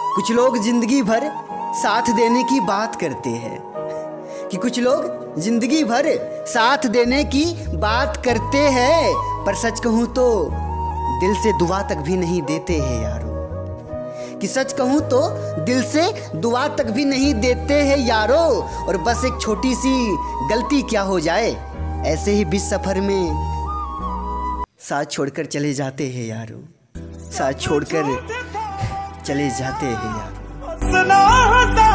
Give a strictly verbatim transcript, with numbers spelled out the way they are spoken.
कुछ लोग जिंदगी भर साथ देने की बात करते हैं कि कुछ लोग जिंदगी भर साथ देने की बात करते हैं, पर सच कहूँ तो दिल से दुआ तक भी नहीं देते हैं यारो। कि सच कहूँ तो दिल से दुआ तक भी नहीं देते हैं यारो। और बस एक छोटी सी गलती क्या हो जाए, ऐसे ही बीच सफर में साथ छोड़कर चले जाते हैं यारो, साथ छोड़कर चले जाते हैं यारो।